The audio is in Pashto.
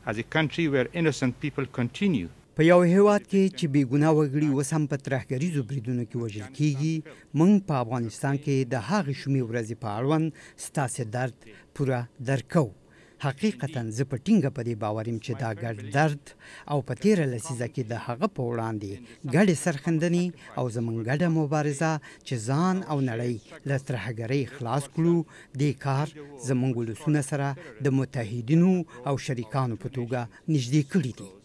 as a country where innocent people continue. په یو هیواد کې چې بې ګناه وګړي اوس هم په ترهګریزو بریدونو کې وژل کیږي، موږ په افغانستان کې د هغې شومې ورځې په اړوند ستاسې درد پوره درک کوو. حقیقتا زه په ټینګه په دې باور یم چې دا ګډ درد او په تېره لسیزه کې د هغه په وړاندې ګډې سرښندنې او زموږ ګډه مبارزه چې ځان او نړۍ له ترهګرۍ خلاص کړو، دې کار زموږ ولسونه سره د متحدینو او شریکانو په توګه نږدې کړي دي.